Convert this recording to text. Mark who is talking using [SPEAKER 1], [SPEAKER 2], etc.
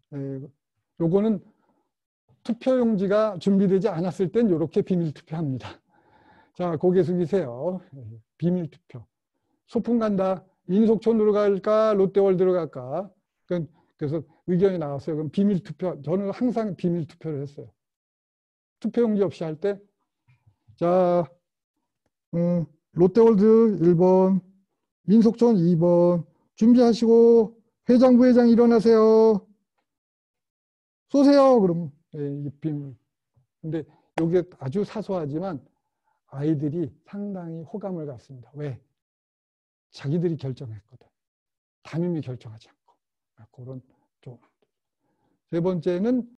[SPEAKER 1] 요거는 투표용지가 준비되지 않았을 땐 이렇게 비밀 투표합니다. 자, 고개 숙이세요. 비밀 투표. 소풍 간다. 인속촌으로 갈까? 롯데월드로 갈까? 그래서 의견이 나왔어요. 그럼 비밀 투표. 저는 항상 비밀 투표를 했어요. 투표용지 없이 할 때. 자, 롯데월드 1번, 민속촌 2번. 준비하시고 회장, 부회장 일어나세요. 쏘세요. 그럼 이게 비밀. 근데 이게 아주 사소하지만 아이들이 상당히 호감을 갖습니다. 왜? 자기들이 결정했거든. 담임이 결정하지 않고. 그런 좀. 세 번째는